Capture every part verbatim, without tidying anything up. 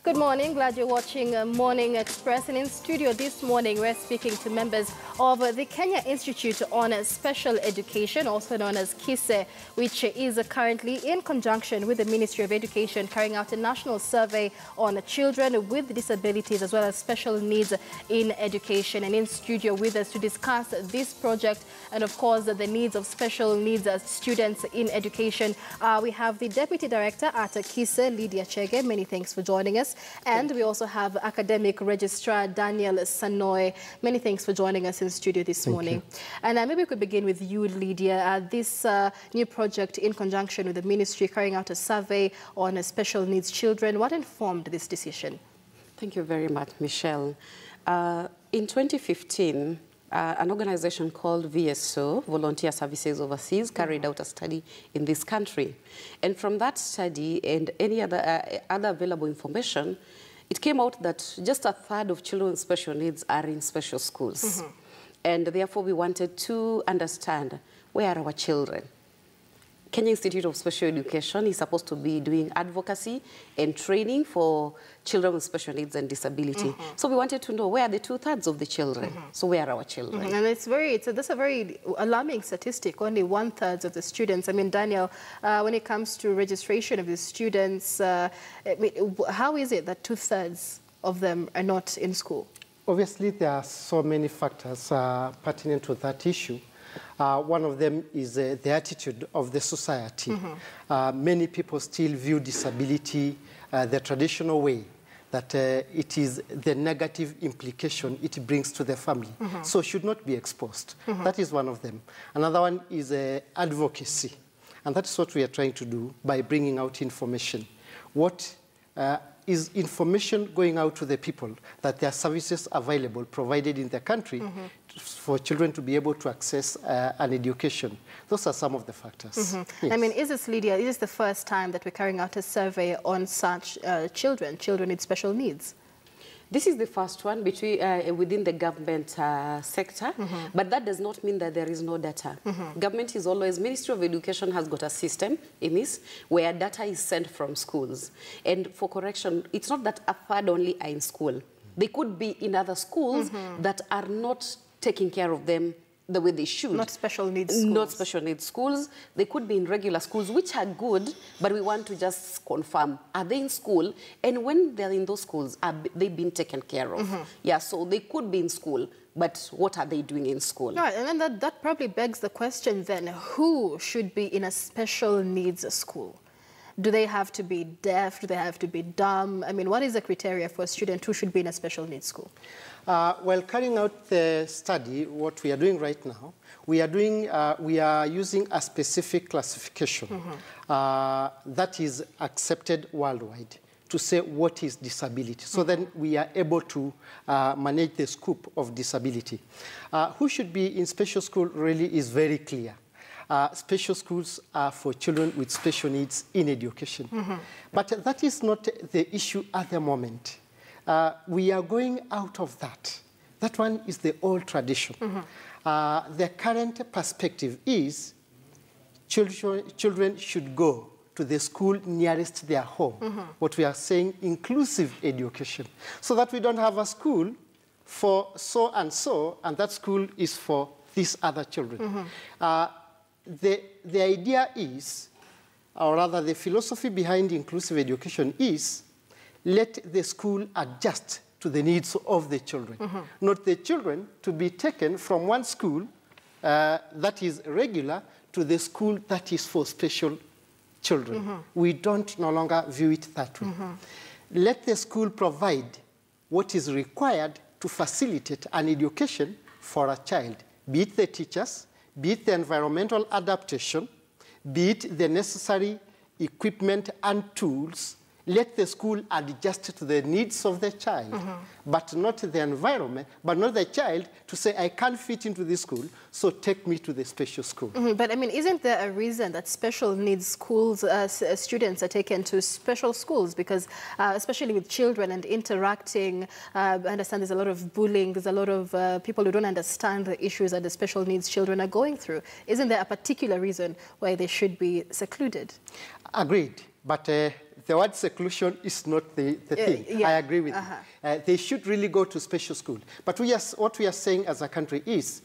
Good morning. Glad you're watching uh, Morning Express. And in studio this morning, we're speaking to members of uh, the Kenya Institute on uh, Special Education, also known as KISE, which is uh, currently in conjunction with the Ministry of Education carrying out a national survey on uh, children with disabilities as well as special needs in education. And in studio with us to discuss this project and, of course, uh, the needs of special needs uh, students in education, uh, we have the Deputy Director at uh, KISE, Lydia Chege. Many thanks for joining us. And we also have Academic Registrar Daniel Sanoy. Many thanks for joining us in studio this Thank morning. You. And uh, maybe we could begin with you, Lydia. Uh, this uh, new project in conjunction with the ministry carrying out a survey on uh, special needs children. What informed this decision? Thank you very much, Michelle. Uh, in twenty fifteen, Uh, an organization called V S O, Volunteer Services Overseas, carried out a study in this country. And from that study and any other, uh, other available information, it came out that just a third of children with special needs are in special schools. Mm-hmm. And therefore, we wanted to understand, where are our children? Kenya Institute of Special Education is supposed to be doing advocacy and training for children with special needs and disability. Mm-hmm. So we wanted to know, where are the two-thirds of the children? Mm-hmm. So where are our children? Mm-hmm. And it's very, it's a, that's a very alarming statistic, only one-third of the students. I mean, Daniel, uh, when it comes to registration of the students, uh, I mean, how is it that two-thirds of them are not in school? Obviously, there are so many factors uh, pertinent to that issue. Uh, one of them is uh, the attitude of the society. Mm-hmm. uh, many people still view disability uh, the traditional way, that uh, it is the negative implication it brings to the family, mm-hmm. so should not be exposed. Mm-hmm. That is one of them. Another one is uh, advocacy, and that is what we are trying to do by bringing out information. What uh, is information going out to the people that there are services available, provided in the country, mm-hmm. for children to be able to access uh, an education. Those are some of the factors. Mm-hmm. Yes. I mean, is this, Lydia, is this the first time that we're carrying out a survey on such uh, children, children with special needs? This is the first one between, uh, within the government uh, sector, mm-hmm. but that does not mean that there is no data. Mm-hmm. Government is always, Ministry of Education has got a system in this where data is sent from schools. And for correction, it's not that a third only are in school. They could be in other schools mm-hmm. that are not taking care of them the way they should. Not special needs schools. Not special needs schools. They could be in regular schools, which are good, but we want to just confirm, are they in school? And when they're in those schools, are they being taken care of? Mm-hmm. Yeah, so they could be in school, but what are they doing in school? Right, and then that, that probably begs the question then, who should be in a special needs school? Do they have to be deaf? Do they have to be dumb? I mean, what is the criteria for a student who should be in a special needs school? Uh, while carrying out the study, what we are doing right now, we are doing, uh, we are using a specific classification mm-hmm. uh, that is accepted worldwide to say what is disability. So mm-hmm. then we are able to uh, manage the scope of disability. Uh, who should be in special school really is very clear. Uh, special schools are for children with special needs in education. Mm-hmm. But that is not the issue at the moment. Uh, we are going out of that. That one is the old tradition. Mm-hmm. uh, the current perspective is children, children should go to the school nearest their home. Mm-hmm. What we are saying, inclusive education. So that we don't have a school for so and so, and that school is for these other children. Mm-hmm. uh, The, the idea is, or rather the philosophy behind inclusive education is, let the school adjust to the needs of the children. Mm-hmm. Not the children to be taken from one school uh, that is regular to the school that is for special children. Mm-hmm. We don't no longer view it that way. Mm-hmm. Let the school provide what is required to facilitate an education for a child, be it the teachers, be it the environmental adaptation, be it the necessary equipment and tools. Let the school adjust to the needs of the child, mm-hmm. but not the environment, but not the child to say, I can't fit into this school, so take me to the special school. Mm-hmm. But I mean, isn't there a reason that special needs schools, uh, students are taken to special schools? Because uh, especially with children and interacting, uh, I understand there's a lot of bullying, there's a lot of uh, people who don't understand the issues that the special needs children are going through. Isn't there a particular reason why they should be secluded? Agreed. But uh, the word seclusion is not the, the Uh, thing. yeah. I agree with Uh-huh. you. Uh, they should really go to special school. But we are, what we are saying as a country is,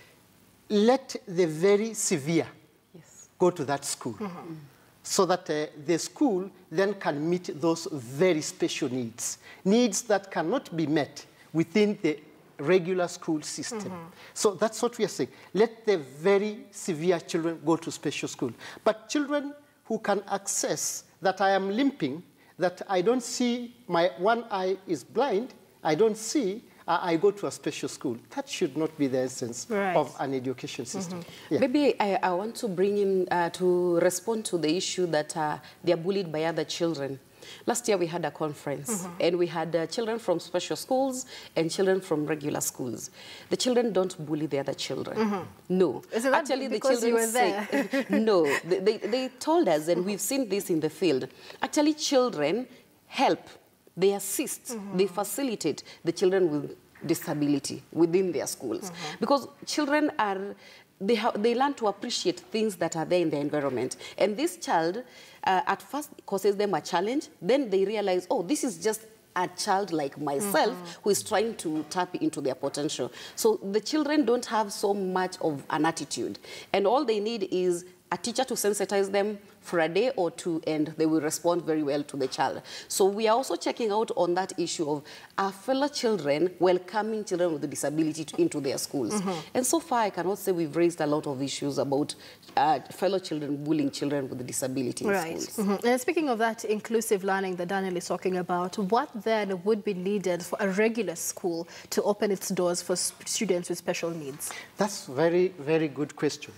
let the very severe Yes. go to that school. Mm-hmm. So that uh, the school then can meet those very special needs, needs that cannot be met within the regular school system. Mm-hmm. So that's what we are saying. Let the very severe children go to special school. But children who can access that I am limping, that I don't see, my one eye is blind, I don't see, uh, I go to a special school. That should not be the essence right. of an education system. Mm-hmm. Yeah. Maybe I, I want to bring in, uh, to respond to the issue that uh, they are bullied by other children. Last year we had a conference, mm-hmm. and we had uh, children from special schools and children from regular schools. The children don't bully the other children. Mm-hmm. No. Isn't that Actually, because the children you were there? say, no. They, they, they told us, and mm-hmm. we've seen this in the field. Actually, children help, they assist, mm-hmm. they facilitate the children with disability within their schools. Mm-hmm. Because children are, they, have, they learn to appreciate things that are there in the environment. And this child, uh, at first, causes them a challenge. Then they realize, oh, this is just a child like myself, mm-hmm. who is trying to tap into their potential. So the children don't have so much of an attitude. And all they need is a teacher to sensitize them for a day or two, and they will respond very well to the child. So we are also checking out on that issue of our fellow children welcoming children with a disability to, into their schools. Mm-hmm. And so far, I cannot say we've raised a lot of issues about uh, fellow children bullying children with a disability in right. schools. Mm-hmm. And speaking of that inclusive learning that Daniel is talking about, what then would be needed for a regular school to open its doors for students with special needs? That's a very, very good question.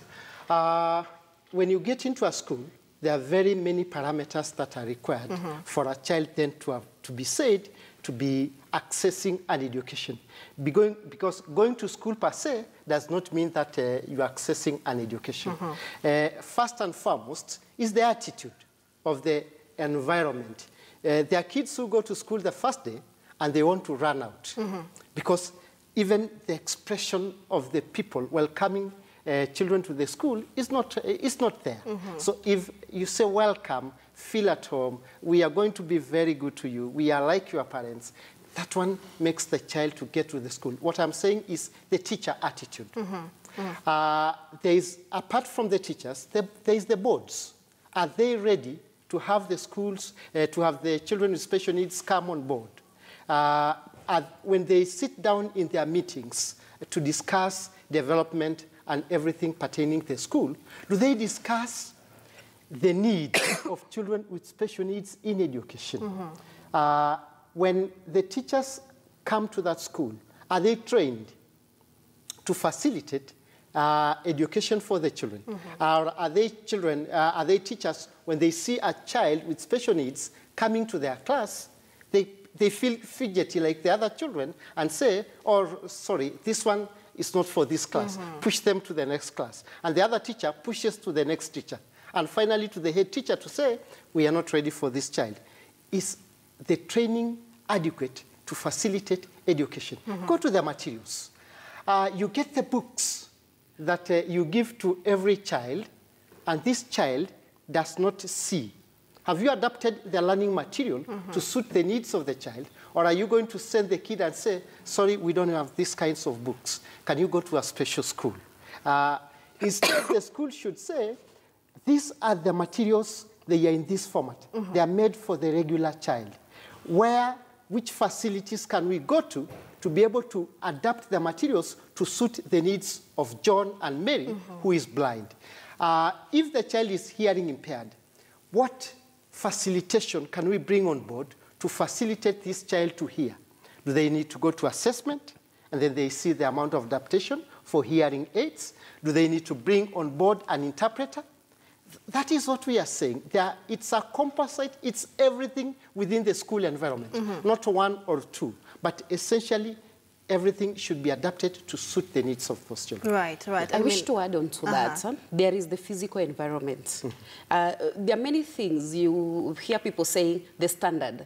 Uh, when you get into a school, there are very many parameters that are required mm-hmm. for a child then to, have, to be said to be accessing an education. Be going, because going to school per se does not mean that uh, you are accessing an education. Mm-hmm. uh, first and foremost is the attitude of the environment. Uh, there are kids who go to school the first day and they want to run out. Mm-hmm. Because even the expression of the people welcoming Uh, children to the school is not, uh, is not there. Mm-hmm. So if you say welcome, feel at home, we are going to be very good to you, we are like your parents, that one makes the child to get to the school. What I'm saying is the teacher attitude. Mm-hmm. Mm-hmm. Uh, there is, apart from the teachers, there, there is the boards. Are they ready to have the schools, uh, to have the children with special needs come on board? Uh, are, when they sit down in their meetings to discuss development and everything pertaining to the school, do they discuss the needs of children with special needs in education? Mm-hmm. uh, when the teachers come to that school, are they trained to facilitate uh, education for the children? Mm-hmm. Or are they children, uh, are they teachers, when they see a child with special needs coming to their class, they, they feel fidgety like the other children and say, or sorry, this one it's not for this class. Mm-hmm. Push them to the next class. And the other teacher pushes to the next teacher. And finally to the head teacher to say, we are not ready for this child. Is the training adequate to facilitate education? Mm-hmm. Go to the materials. Uh, you get the books that uh, you give to every child, and this child does not see. Have you adapted the learning material mm-hmm. to suit the needs of the child? Or are you going to send the kid and say, sorry, we don't have these kinds of books. Can you go to a special school? Uh, instead, the school should say, these are the materials, they are in this format. Mm-hmm. They are made for the regular child. Where, which facilities can we go to to be able to adapt the materials to suit the needs of John and Mary, mm-hmm. who is blind? Uh, if the child is hearing impaired, what facilitation can we bring on board to facilitate this child to hear? Do they need to go to assessment and then they see the amount of adaptation for hearing aids? Do they need to bring on board an interpreter? That is what we are saying. Are, it's a composite, it's everything within the school environment, mm-hmm. not one or two, but essentially everything should be adapted to suit the needs of those children. Right, right. I, I mean, wish to add on to uh-huh. that, huh? There is the physical environment. Mm. Uh, there are many things you hear people saying, the standard.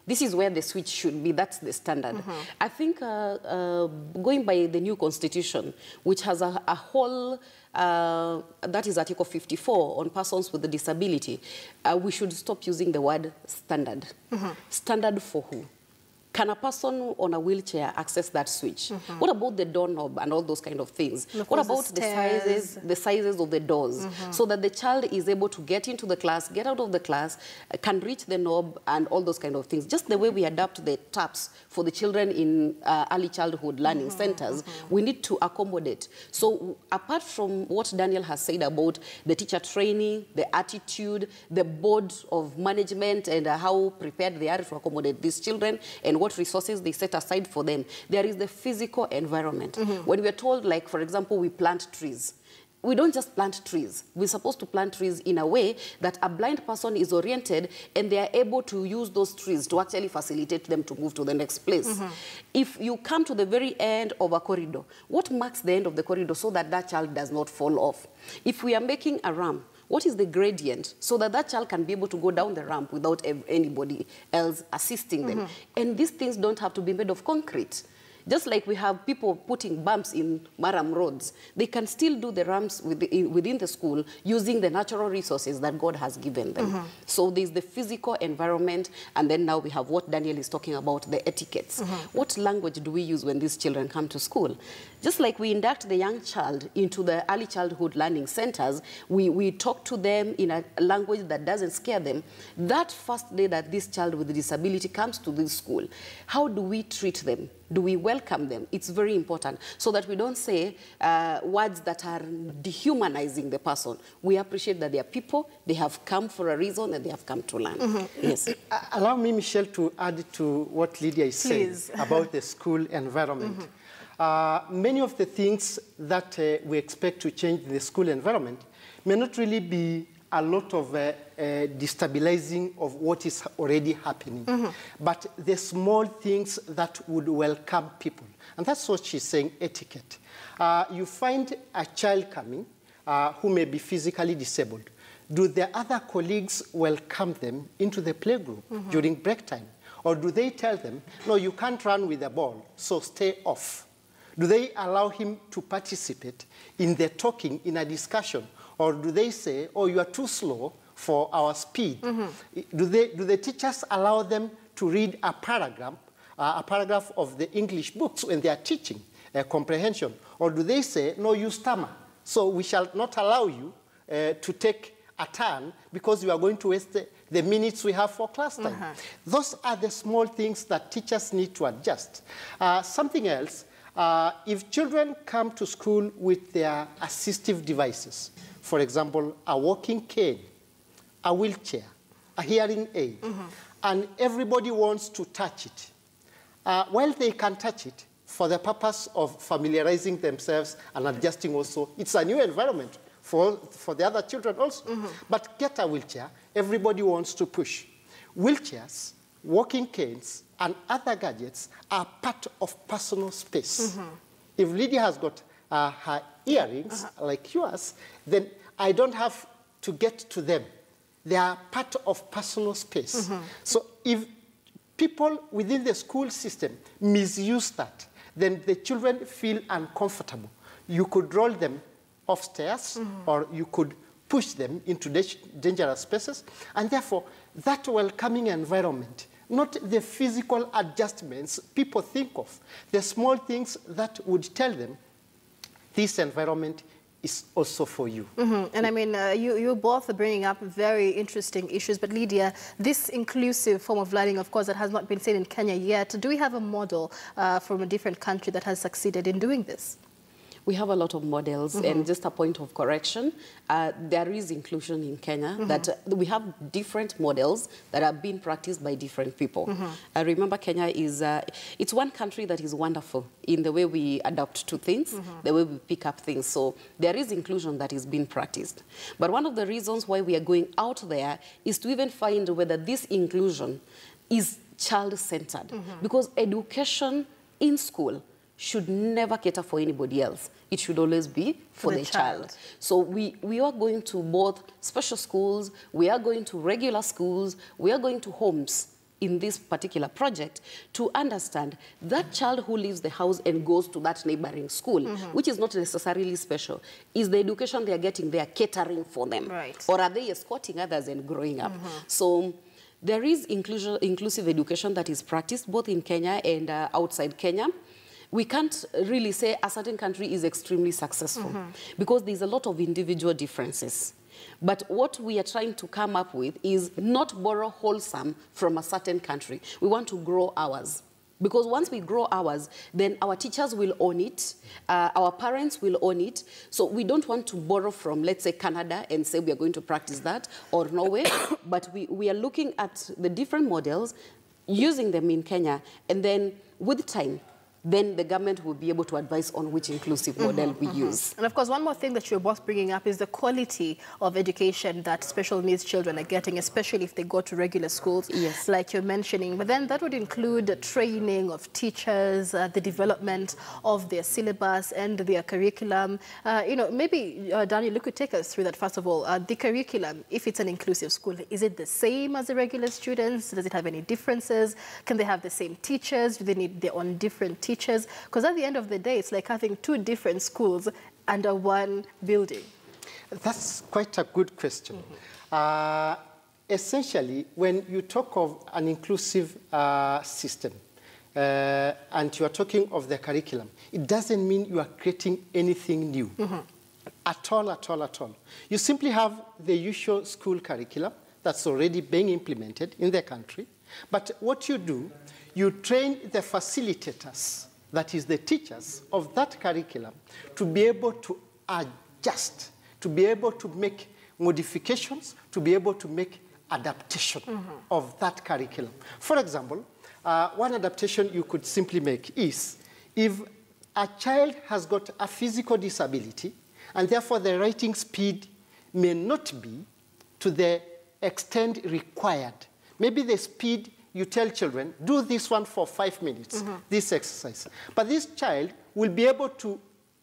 This is where the switch should be. That's the standard. Mm-hmm. I think uh, uh, going by the new constitution, which has a, a whole, uh, that is Article fifty-four on persons with a disability, uh, we should stop using the word standard. Mm-hmm. Standard for who? Can a person on a wheelchair access that switch? Mm-hmm. What about the doorknob and all those kind of things? What about the, the sizes, the sizes of the doors, mm-hmm. so that the child is able to get into the class, get out of the class, uh, can reach the knob and all those kind of things? Just the way we adapt the taps for the children in uh, early childhood learning mm-hmm. centers, mm-hmm. we need to accommodate. So apart from what Daniel has said about the teacher training, the attitude, the board of management and uh, how prepared they are to accommodate these children and what resources they set aside for them, there is the physical environment. Mm-hmm. When we're told, like, for example, we plant trees, we don't just plant trees. We're supposed to plant trees in a way that a blind person is oriented and they are able to use those trees to actually facilitate them to move to the next place. Mm-hmm. If you come to the very end of a corridor, what marks the end of the corridor so that that child does not fall off? If we are making a ramp, what is the gradient so that that child can be able to go down the ramp without anybody else assisting them? Mm-hmm. And these things don't have to be made of concrete. Just like we have people putting bumps in Maram roads, they can still do the ramps within, within the school using the natural resources that God has given them. Mm-hmm. So there's the physical environment, and then now we have what Daniel is talking about, the etiquettes. Mm-hmm. What language do we use when these children come to school? Just like we induct the young child into the early childhood learning centers, we, we talk to them in a language that doesn't scare them. That first day that this child with a disability comes to this school, how do we treat them? Do we welcome them? It's very important so that we don't say uh, words that are dehumanizing the person. We appreciate that they are people, they have come for a reason, and they have come to learn. Mm-hmm. Yes. Uh, allow me, Michelle, to add to what Lydia is Please. saying about the school environment. Mm-hmm. uh, many of the things that uh, we expect to change in the school environment may not really be a lot of uh, uh, destabilizing of what is already happening. Mm-hmm. But the small things that would welcome people. And that's what she's saying, etiquette. Uh, you find a child coming uh, who may be physically disabled. Do the other colleagues welcome them into the playgroup mm-hmm. during break time? Or do they tell them, no, you can't run with the ball, so stay off? Do they allow him to participate in the talking, in a discussion? Or do they say, oh, you are too slow for our speed? Mm-hmm. Do they, do the teachers allow them to read a paragraph, uh, a paragraph of the English books when they are teaching uh, comprehension? Or do they say, no, you stammer, so we shall not allow you uh, to take a turn because you are going to waste the, the minutes we have for class time? Mm-hmm. Those are the small things that teachers need to adjust. Uh, something else, uh, if children come to school with their assistive devices, for example, a walking cane, a wheelchair, a hearing aid, mm-hmm. and everybody wants to touch it. Uh, while they can touch it, for the purpose of familiarizing themselves and adjusting also, it's a new environment for, for the other children also. Mm-hmm. But get a wheelchair, everybody wants to push. Wheelchairs, walking canes, and other gadgets are part of personal space. Mm-hmm. If Lydia has got uh, her earrings, uh-huh. like yours, then I don't have to get to them. They are part of personal space. Mm-hmm. So if people within the school system misuse that, then the children feel uncomfortable. You could roll them upstairs, mm-hmm. or you could push them into dangerous spaces, and therefore that welcoming environment, not the physical adjustments people think of, the small things that would tell them this environment is also for you. Mm-hmm. And I mean, uh, you, you both are bringing up very interesting issues, but Lydia, this inclusive form of learning, of course, that has not been seen in Kenya yet, do we have a model uh, from a different country that has succeeded in doing this? We have a lot of models, mm-hmm. and just a point of correction, uh, there is inclusion in Kenya, mm-hmm. that uh, we have different models that are being practiced by different people. Mm-hmm. uh, remember, Kenya is, uh, it's one country that is wonderful in the way we adapt to things, mm-hmm. the way we pick up things. So there is inclusion that is being practiced. But one of the reasons why we are going out there is to even find whether this inclusion is child-centered. Mm-hmm. Because education in school should never cater for anybody else. It should always be for, for the, the child. child. So we, we are going to both special schools, we are going to regular schools, we are going to homes in this particular project to understand that child who leaves the house and goes to that neighboring school, mm-hmm. which is not necessarily special, is the education they are getting there catering for them? Right. Or are they escorting others and growing up? Mm-hmm. So there is inclusion, inclusive education that is practiced both in Kenya and uh, outside Kenya. We can't really say a certain country is extremely successful mm-hmm. because there's a lot of individual differences. But what we are trying to come up with is not borrow wholesome from a certain country. We want to grow ours. Because once we grow ours, then our teachers will own it, uh, our parents will own it. So we don't want to borrow from, let's say, Canada and say we are going to practice that, or Norway. But we, we are looking at the different models, using them in Kenya, and then with time, then the government will be able to advise on which inclusive model mm-hmm, we mm-hmm. use. And of course, one more thing that you're both bringing up is the quality of education that special needs children are getting, especially if they go to regular schools, yes. like you're mentioning. But then that would include the training of teachers, uh, the development of their syllabus and their curriculum. Uh, you know, maybe, uh, Daniel, you could take us through that first of all. Uh, the curriculum, if it's an inclusive school, is it the same as the regular students? Does it have any differences? Can they have the same teachers? Do they need their own different teachers? Because at the end of the day, it's like having two different schools under one building. That's quite a good question. Mm-hmm. uh, essentially, when you talk of an inclusive uh, system uh, and you are talking of the curriculum, it doesn't mean you are creating anything new. Mm-hmm. At all, at all, at all. You simply have the usual school curriculum that's already being implemented in the country. But what you do, you train the facilitators, that is the teachers of that curriculum, to be able to adjust, to be able to make modifications, to be able to make adaptation mm-hmm. of that curriculum. For example, uh, one adaptation you could simply make is if a child has got a physical disability and therefore the writing speed may not be to the extent required. Maybe the speed you tell children, do this one for five minutes, mm-hmm. this exercise. But this child will be able to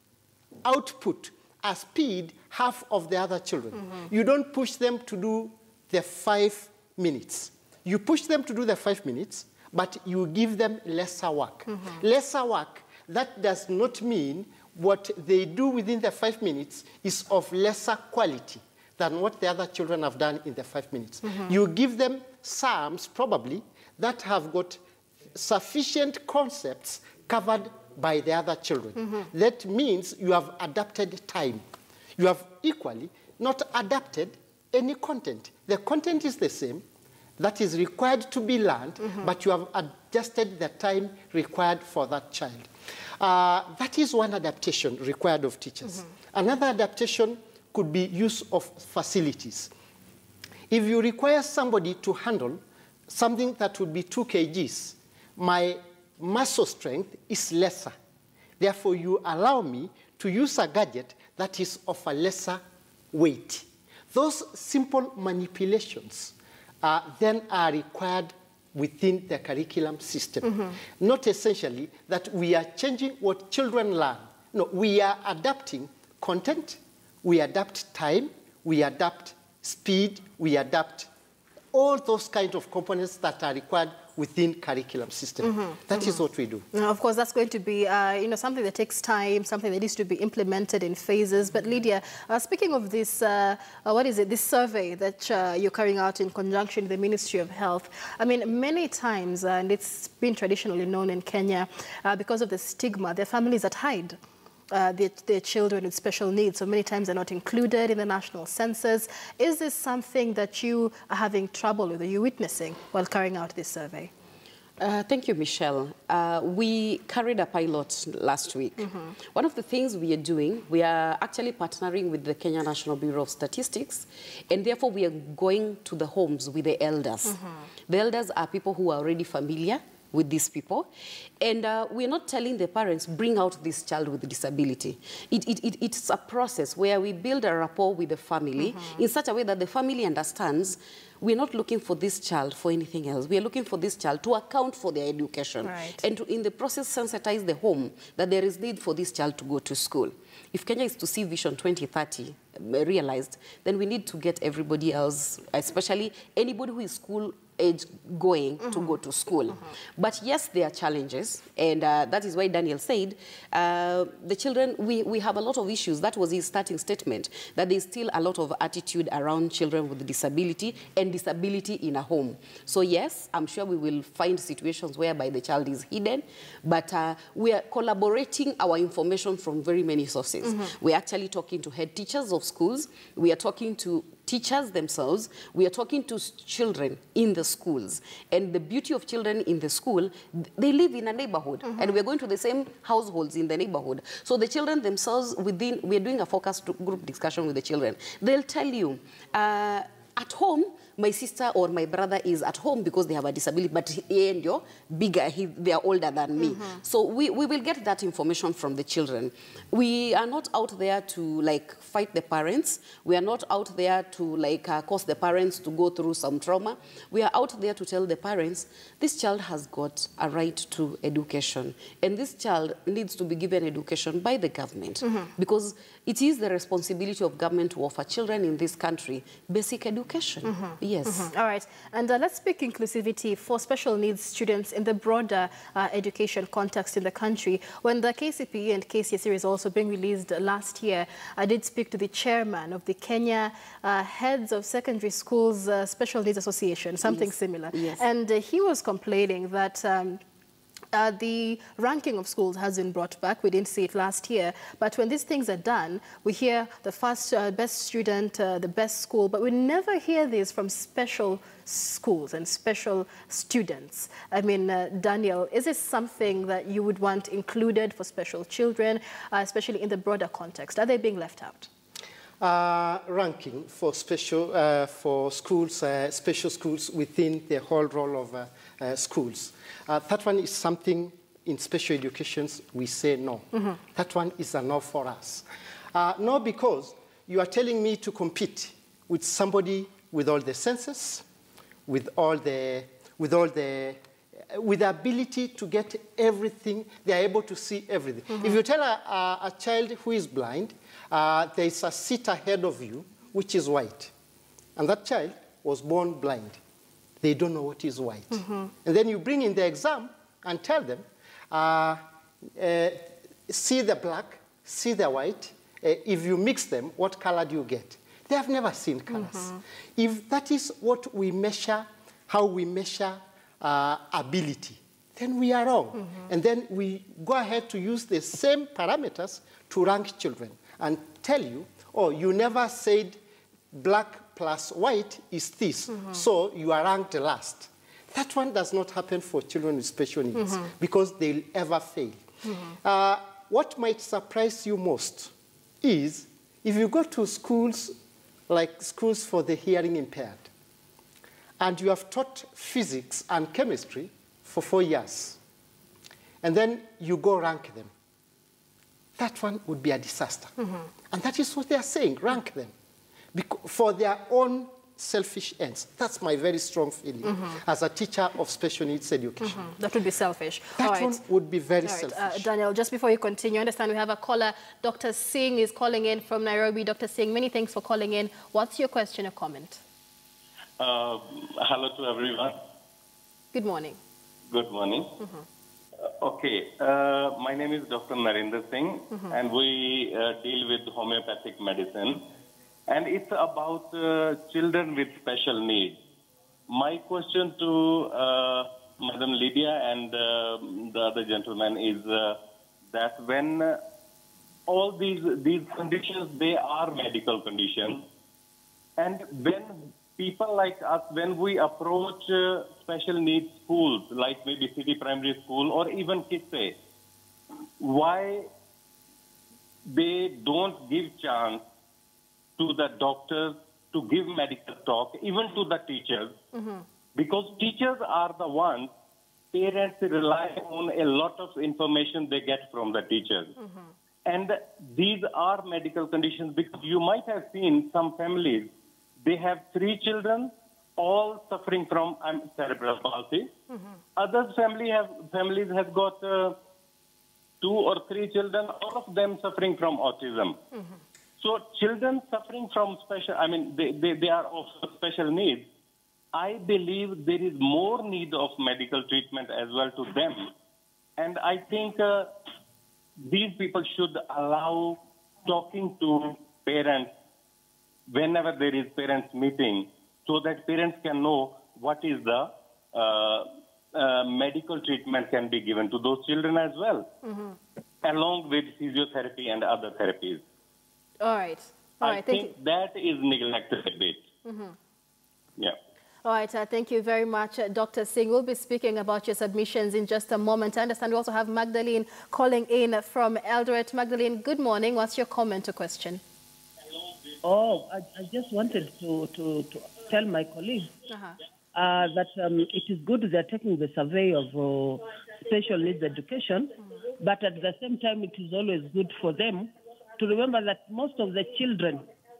output a speed half of the other children. Mm-hmm. You don't push them to do the five minutes. You push them to do the five minutes, but you give them lesser work. Mm-hmm. Lesser work, that does not mean what they do within the five minutes is of lesser quality than what the other children have done in the five minutes. Mm-hmm. You give them psalms, probably, that have got sufficient concepts covered by the other children. Mm-hmm. That means you have adapted time. You have equally not adapted any content. The content is the same, that is required to be learned, mm-hmm. but you have adjusted the time required for that child. Uh, that is one adaptation required of teachers. Mm-hmm. Another adaptation could be use of facilities. If you require somebody to handle something that would be two kilograms, my muscle strength is lesser. Therefore, you allow me to use a gadget that is of a lesser weight. Those simple manipulations uh, then are required within the curriculum system. Mm-hmm. Not essentially that we are changing what children learn. No, we are adapting content, we adapt time, we adapt speed, we adapt all those kinds of components that are required within curriculum system. Mm-hmm. That mm-hmm. is what we do. Now, of course, that's going to be, uh, you know, something that takes time, something that needs to be implemented in phases. But Lydia, uh, speaking of this, uh, uh, what is it, this survey that uh, you're carrying out in conjunction with the Ministry of Health, I mean, many times, uh, and it's been traditionally known in Kenya, uh, because of the stigma, there are families that hide Uh, their, their children with special needs, so many times they're not included in the national census. Is this something that you are having trouble with, or you're witnessing while carrying out this survey? Uh, thank you, Michelle. Uh, we carried a pilot last week. Mm-hmm. One of the things we are doing, we are actually partnering with the Kenya National Bureau of Statistics, and therefore we are going to the homes with the elders. Mm-hmm. The elders are people who are already familiar with these people. And uh, we're not telling the parents, bring out this child with disability. It, it, it, it's a process where we build a rapport with the family mm-hmm. in such a way that the family understands we're not looking for this child for anything else. We are looking for this child to account for their education. Right. And to, in the process, sensitize the home that there is need for this child to go to school. If Kenya is to see Vision twenty thirty realized, then we need to get everybody else, especially anybody who is school age going mm-hmm. to go to school. Mm-hmm. But yes, there are challenges, and uh, that is why Daniel said uh, the children, we, we have a lot of issues. That was his starting statement, that there's still a lot of attitude around children with disability and disability in a home. So yes, I'm sure we will find situations whereby the child is hidden, but uh, we are collaborating our information from very many sources. Mm-hmm. We're actually talking to head teachers of schools, we are talking to teachers themselves, we are talking to children in the schools. And the beauty of children in the school, they live in a neighborhood, mm-hmm. and we're going to the same households in the neighborhood. So the children themselves, within, we're doing a focus group discussion with the children. They'll tell you, uh, at home, my sister or my brother is at home because they have a disability, but he and you're bigger, he, they are older than me. Mm-hmm. So we, we will get that information from the children. We are not out there to like fight the parents. We are not out there to like uh, cause the parents to go through some trauma. We are out there to tell the parents, this child has got a right to education, and this child needs to be given education by the government, mm-hmm. because it is the responsibility of government to offer children in this country basic education. Mm-hmm. Yes. Mm-hmm. All right. And uh, let's speak inclusivity for special needs students in the broader uh, education context in the country. When the K C P E and K C S E results were being released last year, I did speak to the chairman of the Kenya uh, Heads of Secondary Schools uh, Special Needs Association, something yes. similar. Yes. And uh, he was complaining that um, Uh, the ranking of schools has been brought back. We didn't see it last year. But when these things are done, we hear the first uh, best student, uh, the best school, but we never hear this from special schools and special students. I mean, uh, Daniel, is this something that you would want included for special children, uh, especially in the broader context? Are they being left out? Uh, ranking for special uh, for schools, uh, special schools within the whole role of uh, uh, schools. Uh, that one is something in special education we say no. Mm-hmm. That one is a no for us. Uh, no, because you are telling me to compete with somebody with all the senses, with all the, with all the, uh, with the ability to get everything. They are able to see everything. Mm-hmm. If you tell a, a, a child who is blind, uh, there is a seat ahead of you which is white, and that child was born blind. They don't know what is white. Mm-hmm. And then you bring in the exam and tell them, uh, uh, see the black, see the white. Uh, if you mix them, what color do you get? They have never seen colors. Mm-hmm. If that is what we measure, how we measure uh, ability, then we are wrong. Mm-hmm. And then we go ahead to use the same parameters to rank children and tell you, oh, you never said black plus white is this, mm-hmm. so you are ranked last. That one does not happen for children with special needs, mm-hmm. because they'll ever fail. Mm-hmm. uh, what might surprise you most is if you go to schools like schools for the hearing impaired, and you have taught physics and chemistry for four years, and then you go rank them, that one would be a disaster. Mm-hmm. And that is what they are saying, rank them. For their own selfish ends. That's my very strong feeling, mm-hmm. as a teacher of special needs education. Mm-hmm. That would be selfish. That All right. one would be very All right. selfish. Uh, Daniel, just before you continue, I understand we have a caller. Doctor Singh is calling in from Nairobi. Doctor Singh, many thanks for calling in. What's your question or comment? Uh, hello to everyone. Good morning. Good morning. Mm-hmm. uh, okay, uh, my name is Doctor Narendra Singh, mm-hmm. and we uh, deal with homeopathic medicine. And it's about uh, children with special needs. My question to uh, Madam Lydia and uh, the other gentleman is uh, that when uh, all these, these conditions, they are medical conditions, and when people like us, when we approach uh, special needs schools, like maybe city primary school or even Kisse, why they don't give chance to the doctors to give medical talk, even to the teachers, mm-hmm. because teachers are the ones, parents rely on a lot of information they get from the teachers. Mm-hmm. And these are medical conditions, because you might have seen some families, they have three children, all suffering from um, cerebral palsy. Mm-hmm. Other family have, families have got uh, two or three children, all of them suffering from autism. Mm-hmm. So children suffering from special, I mean, they, they, they are of special needs I believe there is more need of medical treatment as well to them. And I think uh, these people should allow talking to parents whenever there is parents meeting, so that parents can know what is the uh, uh, medical treatment can be given to those children as well, mm-hmm. along with physiotherapy and other therapies. All right. All right. I Thank think you. that is neglected a bit. Mm-hmm. Yeah. All right, uh, thank you very much, uh, Doctor Singh. We'll be speaking about your submissions in just a moment. I understand we also have Magdalene calling in from Eldoret. Magdalene, good morning. What's your comment or question? Oh, I, I just wanted to, to, to tell my colleagues uh-huh. uh, that um, it is good they're taking the survey of uh, special needs education, mm-hmm. but at the same time, it is always good for them to remember that most of the children...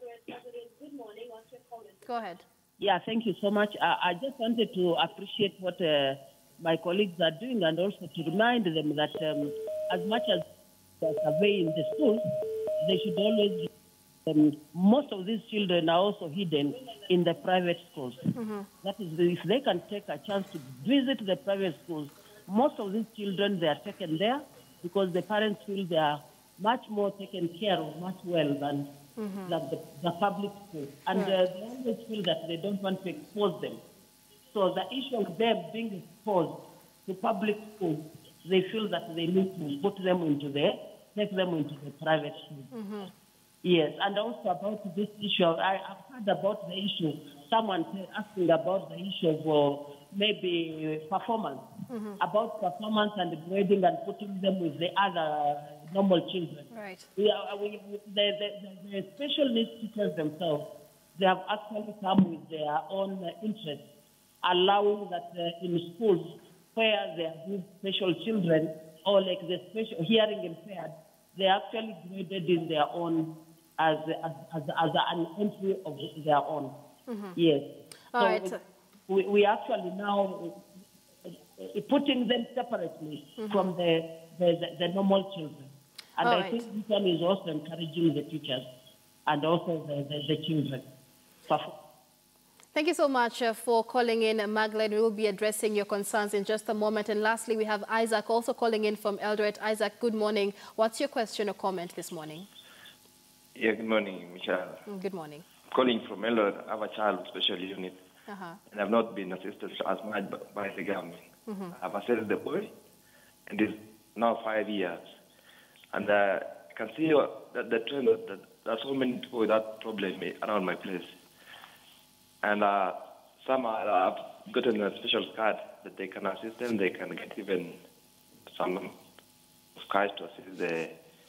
Go ahead. Yeah, thank you so much. I, I just wanted to appreciate what uh, my colleagues are doing, and also to remind them that um, as much as they survey in the schools, they should always, um, most of these children are also hidden in the private schools. Mm-hmm. That is, if they can take a chance to visit the private schools, most of these children, they are taken there because the parents feel they are much more taken care of, much well than Mm-hmm. Like the, the public school. And yeah. uh, they always feel that they don't want to expose them. So the issue of them being exposed to public schools, they feel that they need to put them into the, take them into the private school. Mm-hmm. Yes, and also about this issue, I, I've heard about the issue, someone asking about the issue of uh, maybe performance, mm-hmm. about performance and grading and putting them with the other normal children. Right. We are, we, the, the, the special needs teachers themselves, they have actually come with their own uh, interests, allowing that uh, in schools where they have these special children or like the special hearing impaired, they actually graded in their own as as, as, as an entry of their own. Mm-hmm. Yes. All so right. we, we actually now uh, putting them separately mm-hmm. from the, the, the, the normal children. And All I right. think this one is also encouraging the teachers and also the, the, the children. Thank you so much uh, for calling in, uh, Magdalene. We will be addressing your concerns in just a moment. And lastly, we have Isaac also calling in from Eldoret. Isaac, good morning. What's your question or comment this morning? Yeah, good morning, Michelle. Mm, good morning. Calling from Eldoret. I have a child with special unit, uh-huh. and I've not been assisted as much by the government. Mm-hmm. I've assessed the boy, and it's now five years. And uh, I can see uh, that the trend that, that there are so many people with that problem around my place. And uh, some are, uh, have gotten a special card that they can assist them. They can get even some cash to assist the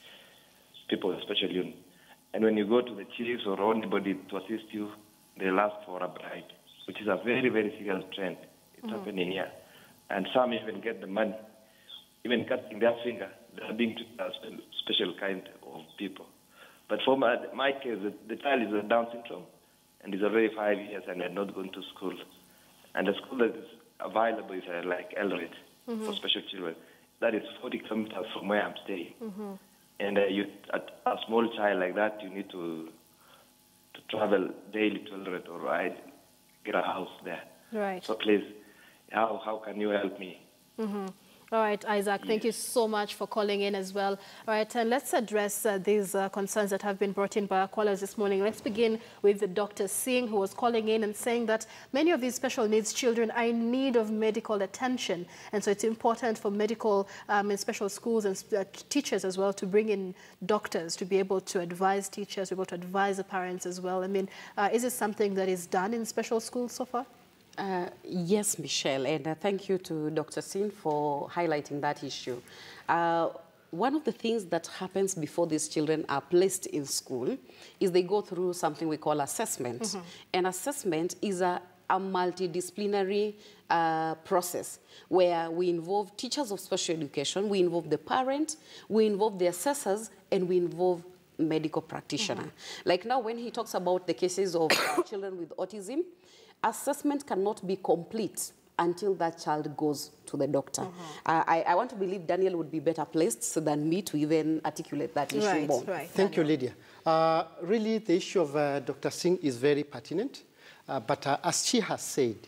people with special unit. And when you go to the chiefs or anybody to assist you, they'll ask for a bribe, which is a very, very serious trend. It's mm-hmm. happening here. And some even get the money, even cutting their finger. They are being treated as a special kind of people. But for my, my case, the, the child is a Down syndrome, and he's already five years and had not gone to school. And the school that is available is uh, like Eldoret mm-hmm. for special children. That is forty kilometers from where I'm staying. Mm-hmm. And uh, you, a, a small child like that, you need to to travel daily to Eldoret or I get a house there. Right. So please, how how can you help me? Mm-hmm. All right, Isaac, thank you so much for calling in as well. All right, and let's address uh, these uh, concerns that have been brought in by our callers this morning. Let's begin with Doctor Singh, who was calling in and saying that many of these special needs children are in need of medical attention. And so it's important for medical um, and special schools and uh, teachers as well to bring in doctors to be able to advise teachers, to be able to advise the parents as well. I mean, uh, is this something that is done in special schools so far? Uh, yes, Michelle, and uh, thank you to Doctor Singh for highlighting that issue. Uh, one of the things that happens before these children are placed in school is they go through something we call assessment. Mm-hmm. And assessment is a, a multidisciplinary uh, process where we involve teachers of special education, we involve the parent, we involve the assessors, and we involve medical practitioner. Mm-hmm. Like now when he talks about the cases of uh, children with autism, assessment cannot be complete until that child goes to the doctor. Mm-hmm. uh, I, I want to believe Daniel would be better placed than me to even articulate that issue right, more. Right. Thank Daniel. you, Lydia. Uh, really, the issue of uh, Doctor Singh is very pertinent, uh, but uh, as she has said,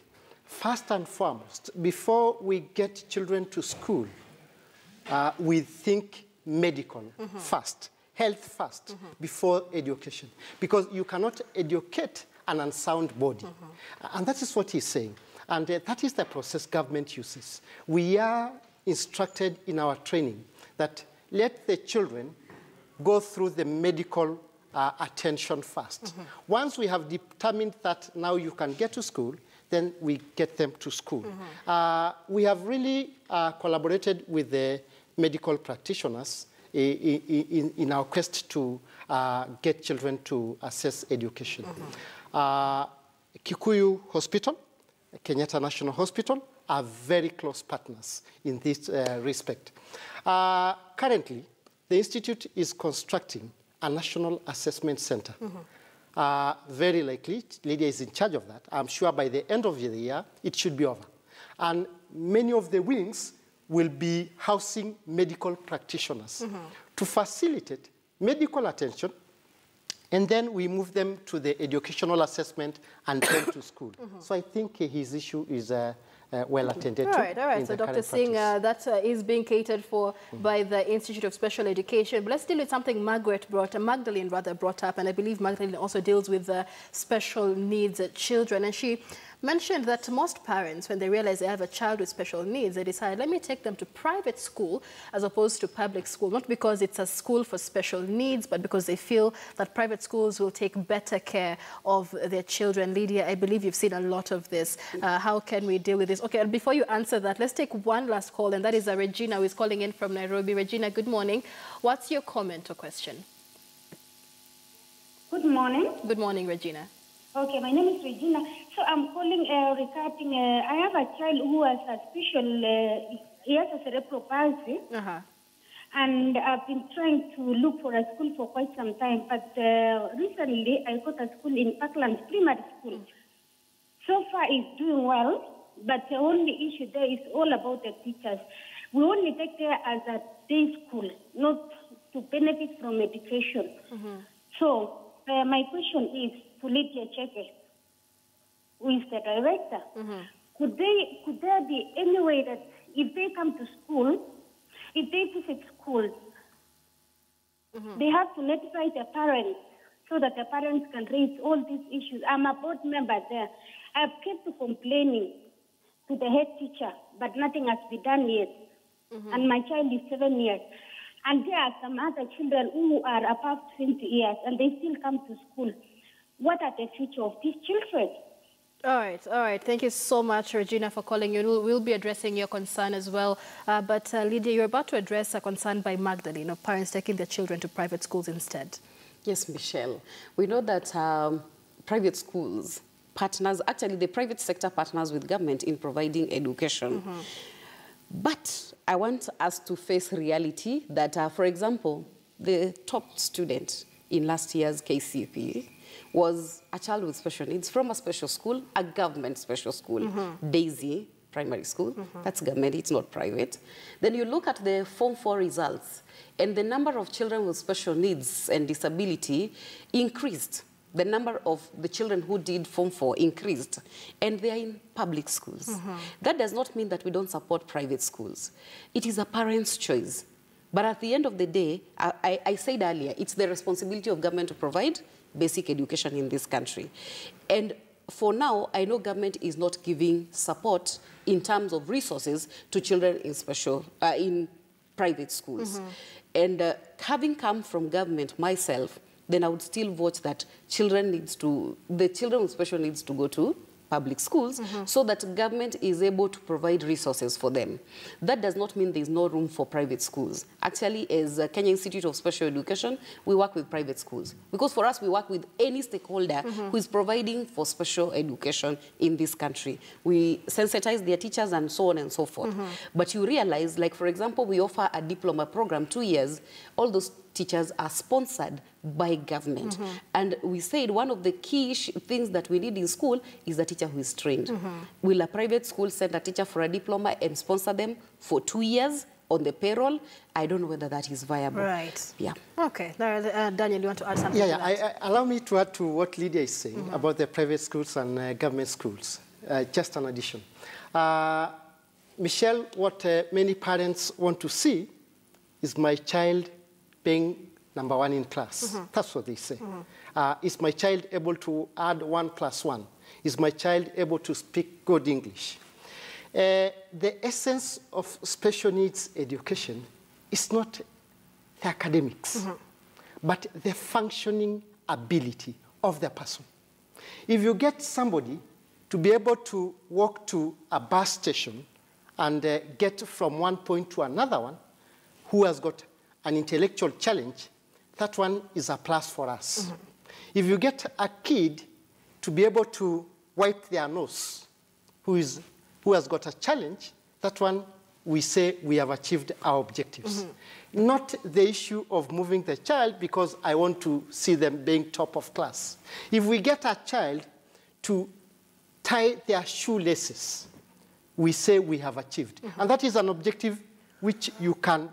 first and foremost, before we get children to school, uh, we think medical mm-hmm. first, health first, mm-hmm. before education. Because you cannot educate an unsound body. Mm-hmm. And that is what he's saying. And uh, that is the process government uses. We are instructed in our training that let the children go through the medical uh, attention first. Mm-hmm. Once we have determined that now you can get to school, then we get them to school. Mm-hmm. uh, we have really uh, collaborated with the medical practitioners in, in, in our quest to uh, get children to access education. Mm-hmm. uh, Kikuyu Hospital, Kenyatta National Hospital are very close partners in this uh, respect. Uh, currently, the Institute is constructing a national assessment center. Mm-hmm. uh, very likely, Lydia is in charge of that. I'm sure by the end of the year, it should be over. And many of the wings will be housing medical practitioners mm-hmm. to facilitate medical attention, and then we move them to the educational assessment and then to school. Mm-hmm. So I think uh, his issue is uh, uh, well attended all to. Right, all right. So Doctor Singh, uh, that uh, is being catered for mm-hmm. by the Institute of Special Education. But let's deal with something Margaret brought, uh, Magdalene rather brought up, and I believe Magdalene also deals with uh, special needs uh, children. And she mentioned that most parents, when they realize they have a child with special needs, they decide, let me take them to private school as opposed to public school, not because it's a school for special needs, but because they feel that private schools will take better care of their children. Lydia, I believe you've seen a lot of this. Uh, how can we deal with this? Okay, and before you answer that, let's take one last call, and that is uh, Regina, who is calling in from Nairobi. Regina, good morning. What's your comment or question? Good morning. Good morning, Regina. Okay, my name is Regina. So I'm calling uh, regarding, uh, I have a child who has a special, uh, he has a cerebral palsy. Uh-huh. And I've been trying to look for a school for quite some time. But uh, recently, I got a school in Parklands Primary School. So far, it's doing well. But the only issue there is all about the teachers. We only take there as a day school, not to benefit from education. Mm-hmm. So uh, my question is to Lydia Cheke, who is the director. Mm-hmm. Could they, could there be any way that if they come to school, if they visit schools, mm-hmm. they have to notify their parents so that the parents can raise all these issues? I'm a board member there. I've kept complaining to the head teacher, but nothing has been done yet. Mm-hmm. And my child is seven years. And there are some other children who are above twenty years, and they still come to school. What are the future of these children? All right, all right. Thank you so much, Regina, for calling in. We'll, we'll be addressing your concern as well. Uh, but, uh, Lydia, you're about to address a concern by Magdalene of parents taking their children to private schools instead. Yes, Michelle. We know that um, private schools partners, actually the private sector partners with government in providing education. Mm-hmm. But I want us to face reality that, uh, for example, the top student in last year's K C P was a child with special needs from a special school, a government special school, mm-hmm. Daisy Primary School. Mm-hmm. That's government, it's not private. Then you look at the Form four results, and the number of children with special needs and disability increased. The number of the children who did Form four increased, and they are in public schools. Mm-hmm. That does not mean that we don't support private schools. It is a parent's choice. But at the end of the day, I, I, I said earlier, it's the responsibility of government to provide basic education in this country. And for now, I know government is not giving support in terms of resources to children in special, uh, in private schools. Mm-hmm. And uh, having come from government myself, then I would still vote that children needs to, the children with special needs to go to public schools, mm-hmm. so that government is able to provide resources for them. That does not mean there's no room for private schools. Actually, as a Kenya Institute of Special Education, we work with private schools. Because for us, we work with any stakeholder mm-hmm. who is providing for special education in this country. We sensitize their teachers and so on and so forth. Mm-hmm. But you realize, like, for example, we offer a diploma program, two years, all those teachers are sponsored by government. Mm-hmm. And we said one of the key things that we need in school is a teacher who is trained. Mm-hmm. Will a private school send a teacher for a diploma and sponsor them for two years on the payroll? I don't know whether that is viable. Right. Yeah. Okay. Uh, Daniel, you want to add something yeah, to yeah. that? I, I, allow me to add to what Lydia is saying mm-hmm. about the private schools and uh, government schools. uh, just an addition. Uh, Michelle, what uh, many parents want to see is my child being number one in class. Mm-hmm. That's what they say. Mm-hmm. uh, is my child able to add one plus one? Is my child able to speak good English? Uh, the essence of special needs education is not the academics, mm-hmm. but the functioning ability of the person. If you get somebody to be able to walk to a bus station and uh, get from one point to another one, who has got an intellectual challenge, that one is a plus for us. Mm-hmm. If you get a kid to be able to wipe their nose, who, is, who has got a challenge, that one we say we have achieved our objectives. Mm-hmm. Not the issue of moving the child because I want to see them being top of class. If we get a child to tie their shoelaces, we say we have achieved. Mm-hmm. And that is an objective which you can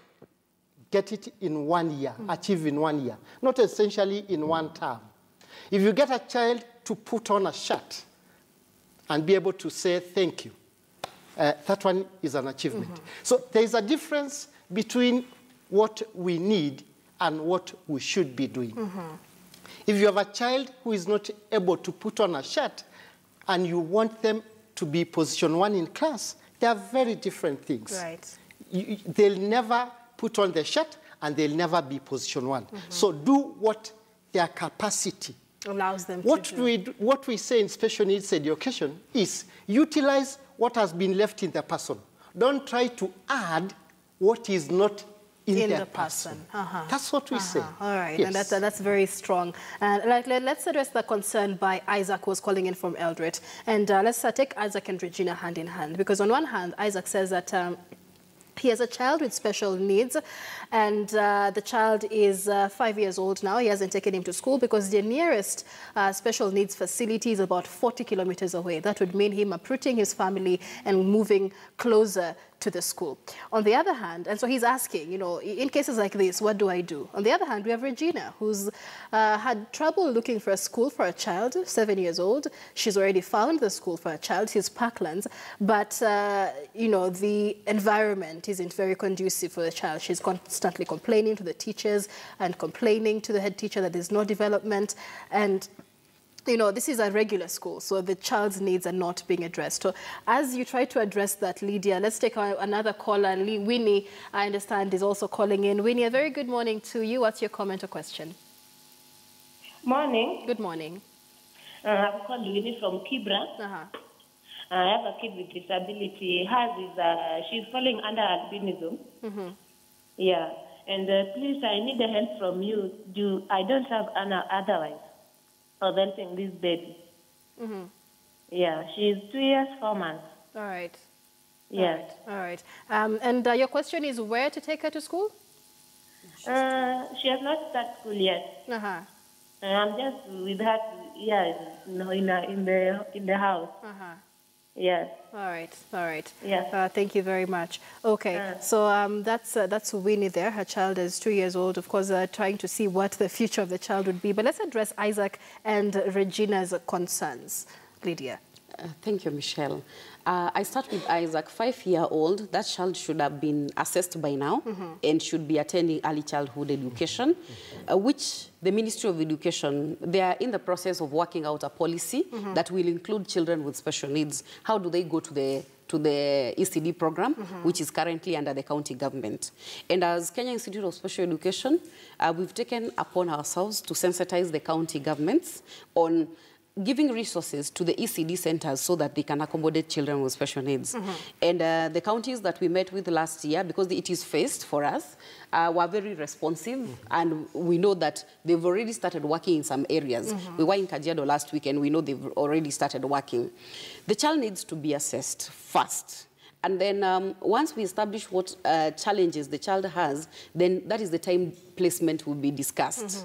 get it in one year, mm-hmm. achieve in one year, not essentially in one term. If you get a child to put on a shirt and be able to say thank you, uh, that one is an achievement. Mm-hmm. So there is a difference between what we need and what we should be doing. Mm-hmm. If you have a child who is not able to put on a shirt and you want them to be position one in class, they are very different things. Right. You, they'll never put on the shirt and they'll never be position one. Mm-hmm. So do what their capacity allows them what to do. We, what we say in special needs education is utilize what has been left in the person. Don't try to add what is not in, in the, the person. person. Uh-huh. That's what we uh-huh. say. All right, yes. and that's, uh, that's very strong. And like, let, let's address the concern by Isaac, who was calling in from Eldred. And uh, let's uh, take Isaac and Regina hand in hand. Because on one hand, Isaac says that um, he has a child with special needs, and uh, the child is uh, five years old now. He hasn't taken him to school because the nearest uh, special needs facility is about forty kilometers away. That would mean him uprooting his family and moving closer to the school. On the other hand, and so he's asking, you know, in cases like this, what do I do? On the other hand, we have Regina, who's uh, had trouble looking for a school for a child, seven years old. She's already found the school for a child. She's Parklands, but, uh, you know, the environment isn't very conducive for the child. She's constantly complaining to the teachers and complaining to the head teacher that there's no development. And you know, this is a regular school, so the child's needs are not being addressed. So as you try to address that, Lydia, let's take another caller. Winnie, I understand, is also calling in. Winnie, a very good morning to you. What's your comment or question? Morning. Good morning. Uh, I'm called Winnie from Kibra. Uh-huh. I have a kid with disability. Hers is, uh, she's falling under albinism. Mm-hmm. Yeah. And uh, please, I need the help from you. Do I don't have an otherwise. Of helping this baby. Mm-hmm. Yeah, she's two years, four months. All right. Yes. All right. All right. Um, and uh, your question is where to take her to school? Uh, she has not started school yet. Uh-huh. Uh, I'm just with her, yeah, no, in, a, in, the, in the house. Uh-huh. Yes. All right. All right. Yes. Uh, thank you very much. Okay. Uh, so um, that's uh, that's Winnie there. Her child is two years old. Of course, uh, trying to see what the future of the child would be. But let's address Isaac and Regina's concerns. Lydia. Uh, thank you, Michelle. Uh, I start with Isaac, five-year-old. That child should have been assessed by now mm-hmm. and should be attending early childhood education, uh, which the Ministry of Education, they are in the process of working out a policy mm-hmm. that will include children with special needs. How do they go to the to the E C D program, mm-hmm. which is currently under the county government. And as Kenya Institute of Special Education, uh, we've taken upon ourselves to sensitize the county governments on giving resources to the E C D centers so that they can accommodate children with special needs. Mm-hmm. And uh, the counties that we met with last year, because it is phased for us, uh, were very responsive, mm-hmm. and we know that they've already started working in some areas. Mm-hmm. We were in Kajiado last week, and we know they've already started working. The child needs to be assessed first. And then um, once we establish what uh, challenges the child has, then that is the time placement will be discussed. Mm-hmm.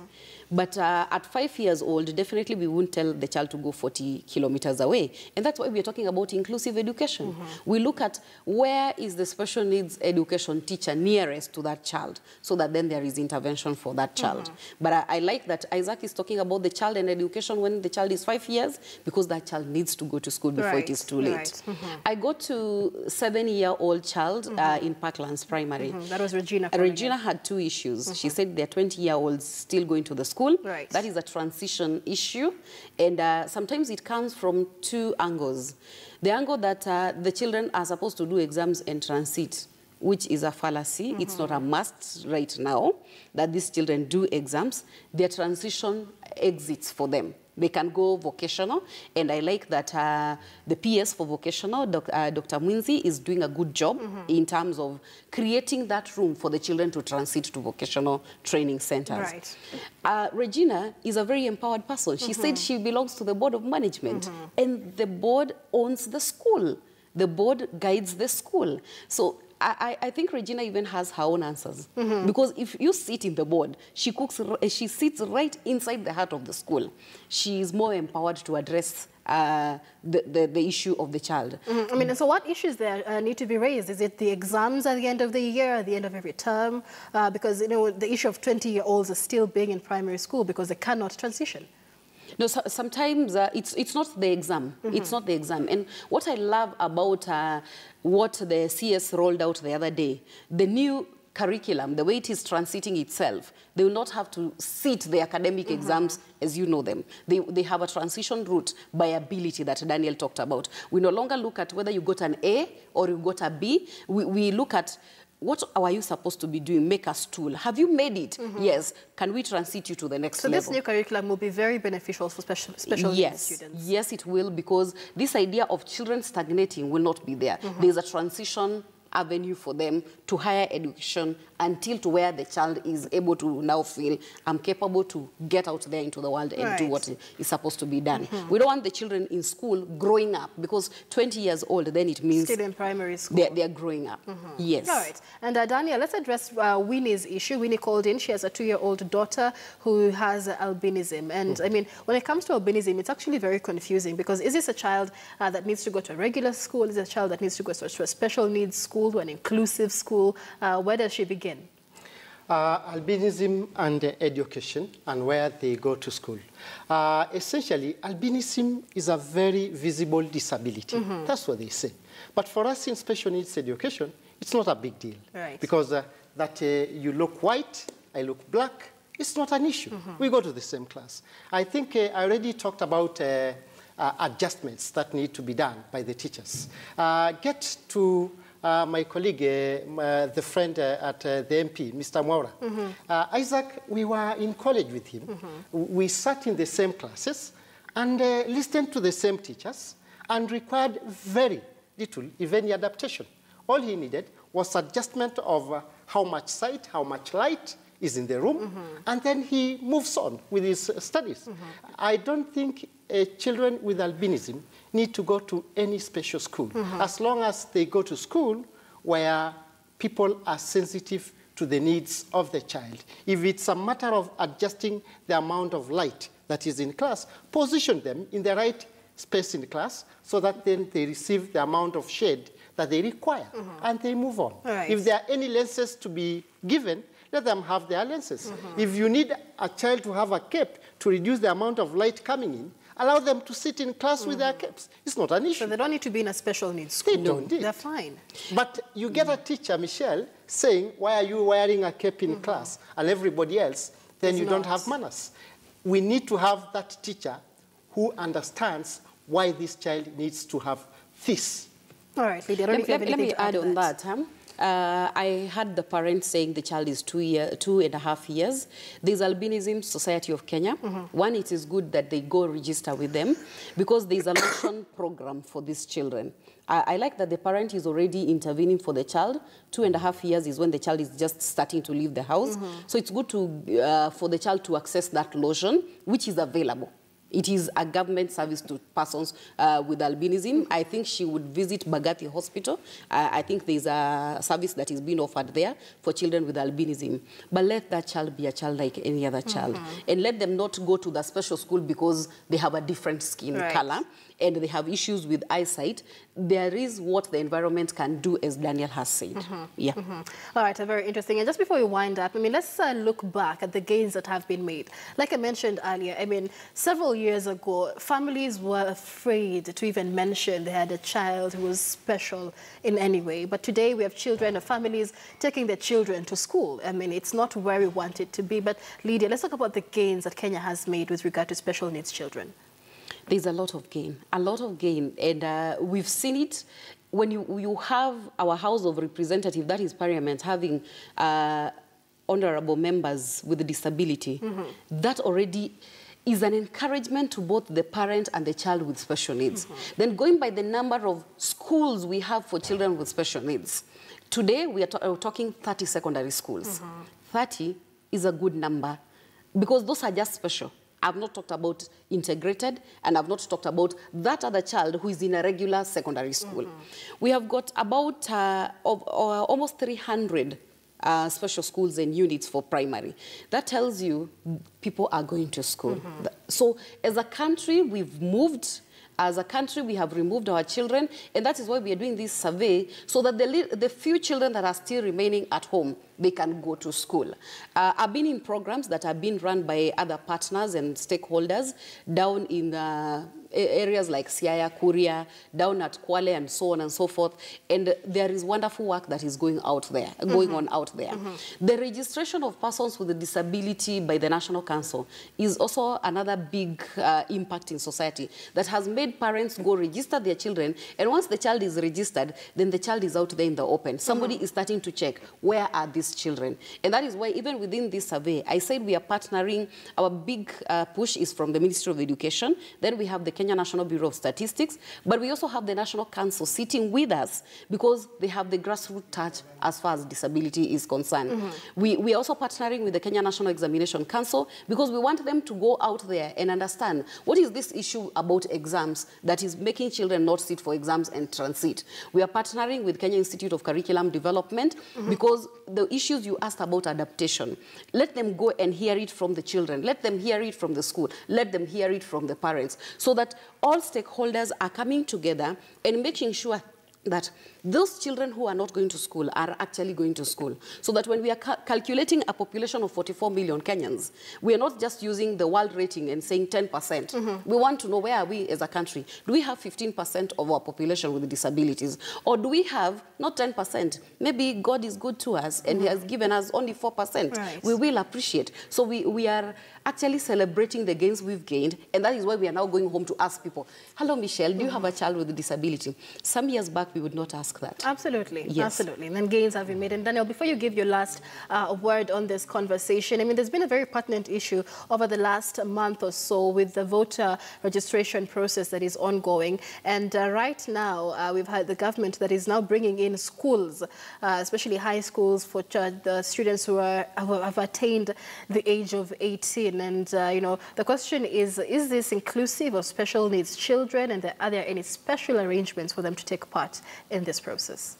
But uh, at five years old, definitely we wouldn't tell the child to go forty kilometers away. And that's why we're talking about inclusive education. Mm-hmm. We look at where is the special needs education teacher nearest to that child, so that then there is intervention for that child. Mm-hmm. But I, I like that Isaac is talking about the child and education when the child is five years, because that child needs to go to school before right. it is too late. Right. Mm-hmm. I go to seven-year-old child mm-hmm. uh, in Parklands Primary. Mm-hmm. That was Regina. Uh, Regina had two issues. Mm-hmm. She said they're twenty-year-olds still going to the school. Right. That is a transition issue. And uh, sometimes it comes from two angles. The angle that uh, the children are supposed to do exams and transit, which is a fallacy. Mm-hmm. It's not a must right now that these children do exams. Their transition exits for them. They can go vocational, and I like that uh, the P S for vocational, doc, uh, Doctor Mwinzi, is doing a good job mm-hmm. in terms of creating that room for the children to transit to vocational training centers. Right. Uh, Regina is a very empowered person. She mm-hmm. said she belongs to the board of management, mm-hmm. and the board owns the school. The board guides the school. So I, I think Regina even has her own answers. Mm-hmm. Because if you sit in the board, she cooks, she sits right inside the heart of the school. She is more empowered to address uh, the, the, the issue of the child. Mm-hmm. I mean, so what issues there uh, need to be raised? Is it the exams at the end of the year, at the end of every term? Uh, because, you know, the issue of twenty-year-olds is still being in primary school because they cannot transition. No, so, sometimes uh, it's, it's not the exam. Mm-hmm. It's not the exam. And what I love about uh, what the C S rolled out the other day, the new curriculum, the way it is transiting itself, they will not have to sit the academic mm-hmm. exams as you know them. They, they have a transition route by ability that Daniel talked about. We no longer look at whether you got an A or you got a B. We, we look at what are you supposed to be doing? Make a stool. Have you made it? Mm-hmm. Yes. Can we transit you to the next so level? So this new curriculum will be very beneficial for special, special yes. needs students. Yes, it will, because this idea of children stagnating will not be there. Mm-hmm. There's a transition avenue for them to higher education until to where the child is able to now feel, I'm capable to get out there into the world and right. do what is supposed to be done. Mm-hmm. We don't want the children in school growing up, because twenty years old, then it means still in primary school. They're, they're growing up. Mm-hmm. Yes. All right. And uh, Daniel, let's address uh, Winnie's issue. Winnie called in. She has a two-year-old daughter who has uh, albinism. And mm-hmm. I mean, when it comes to albinism, it's actually very confusing, because is this a child uh, that needs to go to a regular school? Is it a child that needs to go to a special needs school, to an inclusive school? Uh, where does she begin? Uh, albinism and uh, education and where they go to school. Uh, essentially, albinism is a very visible disability. Mm-hmm. That's what they say. But for us in special needs education, it's not a big deal. Right. Because uh, that uh, you look white, I look black, it's not an issue. Mm-hmm. We go to the same class. I think uh, I already talked about uh, uh, adjustments that need to be done by the teachers. Uh, get to Uh, my colleague, uh, uh, the friend uh, at uh, the M P, Mister Mwaura. Mm-hmm. uh, Isaac, we were in college with him. Mm-hmm. We sat in the same classes and uh, listened to the same teachers and required very little, if any, adaptation. All he needed was adjustment of uh, how much sight, how much light is in the room, mm-hmm. and then he moves on with his uh, studies. Mm-hmm. I don't think uh, children with albinism need to go to any special school, mm-hmm. as long as they go to school where people are sensitive to the needs of the child. If it's a matter of adjusting the amount of light that is in class, position them in the right space in class so that then they receive the amount of shade that they require, mm-hmm. and they move on. Right. If there are any lenses to be given, let them have their lenses. Mm-hmm. If you need a child to have a cape to reduce the amount of light coming in, allow them to sit in class mm-hmm. with their capes. It's not an issue. So they don't need to be in a special needs school. They don't need. They're fine. But you get mm-hmm. a teacher, Michelle, saying, why are you wearing a cape in mm-hmm. class, and everybody else, then it's you not. don't have manners. We need to have that teacher who understands why this child needs to have this. All right, Lydia, let, let, let me add on that. that huh? Uh, I heard the parent saying the child is two, year, two and a half years. There's Albinism Society of Kenya. Mm-hmm. One, it is good that they go register with them, because there's a lotion program for these children. I, I like that the parent is already intervening for the child. Two and a half years is when the child is just starting to leave the house. Mm-hmm. So it's good to, uh, for the child to access that lotion, which is available It is a government service to persons uh, with albinism. I think she would visit Bagathi Hospital. Uh, I think there's a service that is being offered there for children with albinism. But let that child be a child like any other child. Mm-hmm. And let them not go to the special school because they have a different skin right. color and they have issues with eyesight. There is what the environment can do, as Daniel has said. Mm-hmm. Yeah. Mm-hmm. All right, very interesting. And just before we wind up, I mean, let's uh, look back at the gains that have been made. Like I mentioned earlier, I mean, several years ago, families were afraid to even mention they had a child who was special in any way. But today we have children, families taking their children to school. I mean, it's not where we want it to be. But Lydia, let's talk about the gains that Kenya has made with regard to special needs children. There's a lot of gain, a lot of gain. And uh, we've seen it when you, you have our House of Representatives, that is Parliament, having uh, honorable members with a disability. Mm-hmm. That already is an encouragement to both the parent and the child with special needs. Mm-hmm. Then going by the number of schools we have for children with special needs. Today, we are uh, talking thirty secondary schools. Mm-hmm. thirty is a good number because those are just special. I've not talked about integrated, and I've not talked about that other child who is in a regular secondary school. Mm-hmm. We have got about uh, of, uh, almost three hundred uh, special schools and units for primary. That tells you people are going to school. Mm-hmm. So as a country, we've moved. As a country, we have removed our children, and that is why we are doing this survey, so that the, the few children that are still remaining at home, they can go to school. Uh, I've been in programs that have been run by other partners and stakeholders down in uh, areas like Siaya, Kuria, down at Kwale, and so on and so forth. And there is wonderful work that is going out there, mm-hmm. going on out there. Mm-hmm. The registration of persons with a disability by the National Council is also another big uh, impact in society that has made parents go register their children. And once the child is registered, then the child is out there in the open. Somebody mm-hmm. is starting to check, where are these children? And that is why even within this survey, I said we are partnering. Our big uh, push is from the Ministry of Education. Then we have the Kenya National Bureau of Statistics, but we also have the National Council sitting with us because they have the grassroots touch as far as disability is concerned. Mm-hmm. We, we are also partnering with the Kenya National Examination Council because we want them to go out there and understand what is this issue about exams that is making children not sit for exams and transit. We are partnering with Kenya Institute of Curriculum Development mm-hmm. because the issues you asked about adaptation, let them go and hear it from the children. Let them hear it from the school. Let them hear it from the parents so that all stakeholders are coming together and making sure that those children who are not going to school are actually going to school. So that when we are ca calculating a population of forty-four million Kenyans, we are not just using the world rating and saying ten percent. Mm-hmm. We want to know, where are we as a country? Do we have fifteen percent of our population with disabilities? Or do we have not ten percent? Maybe God is good to us and mm-hmm. he has given us only four percent. Right. We will appreciate. So we, we are actually celebrating the gains we've gained, and that is why we are now going home to ask people, hello, Michelle, do you mm-hmm. have a child with a disability? Some years back, we would not ask that. Absolutely, yes. absolutely. And then gains have been made. And Daniel, before you give your last uh, word on this conversation, I mean, there's been a very pertinent issue over the last month or so with the voter registration process that is ongoing. And uh, right now, uh, we've had the government that is now bringing in schools, uh, especially high schools for the students who, are, who have attained the age of eighteen. And, uh, you know, the question is, is this inclusive of special needs children? And are there any special arrangements for them to take part in this process?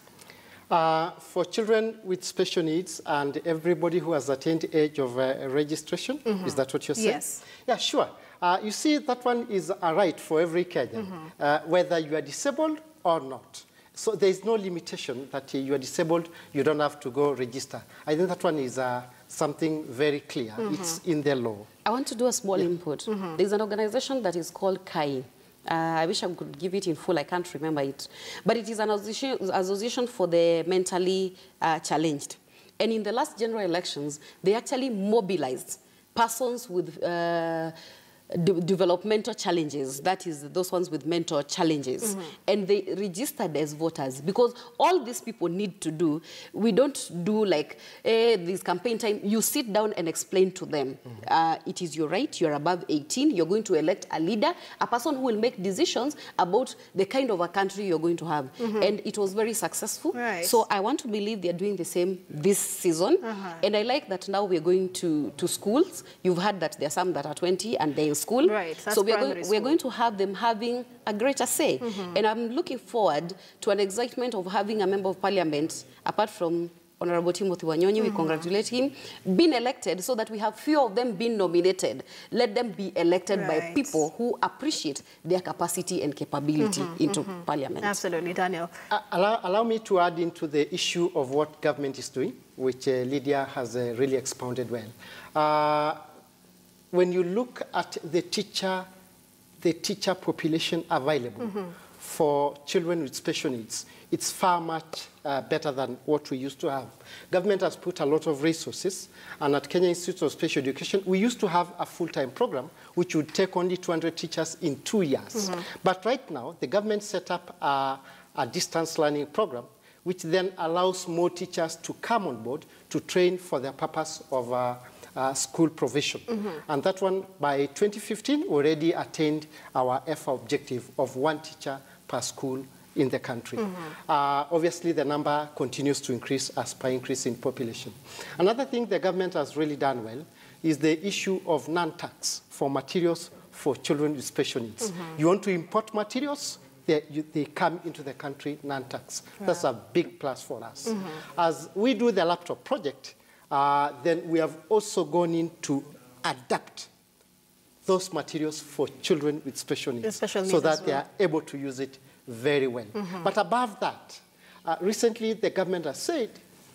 Uh, for children with special needs and everybody who has attained the age of uh, registration, mm-hmm. is that what you're saying? Yes. Yeah, sure. Uh, you see, that one is a right for every Kenyan, mm-hmm. uh, whether you are disabled or not. So there is no limitation that uh, you are disabled, you don't have to go register. I think that one is uh, something very clear. Mm-hmm. It's in the law. I want to do a small yeah. input. Mm-hmm. There's an organization that is called K A I. Uh, I wish I could give it in full. I can't remember it. But it is an association, association for the mentally uh, challenged. And in the last general elections, they actually mobilized persons with uh, de developmental challenges, that is those ones with mental challenges, mm-hmm. and they registered as voters because all these people need to do, we don't do like eh, this campaign time, you sit down and explain to them, mm-hmm. uh, it is your right, you're above eighteen, you're going to elect a leader, a person who will make decisions about the kind of a country you're going to have, mm-hmm. and it was very successful. Right. So I want to believe they're doing the same this season, uh-huh. and I like that now we're going to, to schools. You've heard that there are some that are twenty and they're in school. Right, that's so we are, primary going, school. we are going to have them having a greater say. Mm-hmm. And I'm looking forward to an excitement of having a member of parliament, apart from Honorable Timothy Wanyonyi, mm-hmm. we congratulate him, being elected so that we have few of them being nominated. Let them be elected right. by people who appreciate their capacity and capability mm-hmm. into mm-hmm. parliament. Absolutely, Daniel. Uh, allow, allow me to add into the issue of what government is doing, which uh, Lydia has uh, really expounded well. Uh, when you look at the teacher, the teacher population available mm-hmm. for children with special needs, it's far much uh, better than what we used to have. Government has put a lot of resources, and at Kenya Institute of Special Education, we used to have a full-time program which would take only two hundred teachers in two years. Mm-hmm. But right now, the government set up a, a distance learning program, which then allows more teachers to come on board to train for the purpose of uh, uh, school provision. Mm-hmm. And that one, by twenty fifteen, already attained our F A objective of one teacher per school in the country. Mm-hmm. uh, obviously, the number continues to increase as per increase in population. Another thing the government has really done well is the issue of non-tax for materials for children with special needs. Mm-hmm. You want to import materials, they, you, they come into the country non-tax. Right. That's a big plus for us. Mm-hmm. As we do the laptop project, uh, then we have also gone in to adapt those materials for children with special needs, special needs so that well. they are able to use it very well. Mm-hmm. But above that, uh, recently the government has said,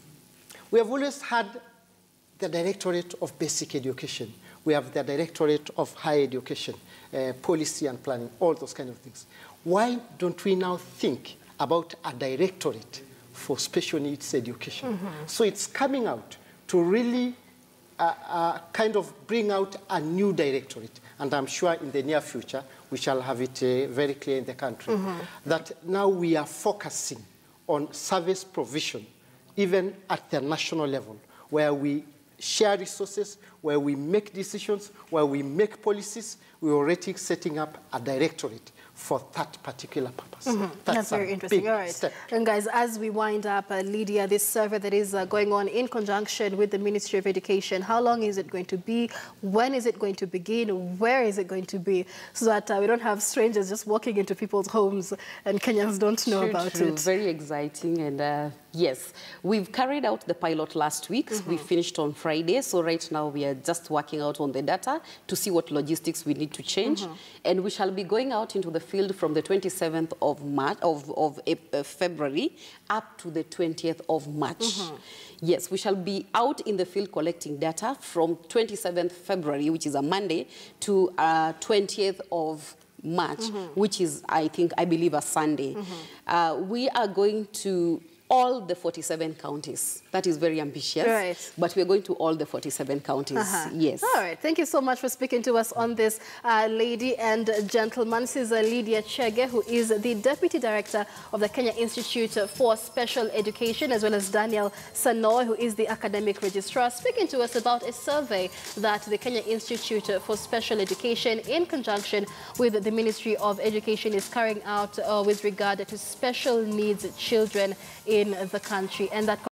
we have always had the Directorate of Basic Education. We have the Directorate of Higher Education, uh, Policy and Planning, all those kind of things. Why don't we now think about a Directorate for Special Needs Education? Mm-hmm. So it's coming out to really uh, uh, kind of bring out a new directorate. And I'm sure in the near future, we shall have it uh, very clear in the country, mm-hmm. that now we are focusing on service provision, even at the national level, where we share resources, where we make decisions, where we make policies. We're already setting up a directorate for that particular purpose. Mm-hmm. That's, That's very interesting. All right. Step. And guys, as we wind up, uh, Lydia, this survey that is uh, going on in conjunction with the Ministry of Education, how long is it going to be? When is it going to begin? Where is it going to be? So that uh, we don't have strangers just walking into people's homes and Kenyans don't know true, about true. it. Very exciting. And uh, yes, we've carried out the pilot last week. Mm-hmm. We finished on Friday. So right now we are just working out on the data to see what logistics we need to change. Mm-hmm. And we shall be going out into the field from the twenty-seventh of March of, of uh, February up to the twentieth of March. Mm-hmm. Yes, we shall be out in the field collecting data from twenty-seventh February, which is a Monday, to uh, twentieth of March, mm-hmm. which is, I think, I believe, a Sunday. Mm-hmm. uh, we are going to all the forty-seven counties. That is very ambitious. Right. But we're going to all the forty-seven counties, uh-huh. yes. All right. Thank you so much for speaking to us on this, uh, lady and gentleman. This is uh, Lydia Chege, who is the Deputy Director of the Kenya Institute for Special Education, as well as Daniel Sanoy, who is the Academic Registrar, speaking to us about a survey that the Kenya Institute for Special Education, in conjunction with the Ministry of Education, is carrying out uh, with regard to special needs children in the country. And that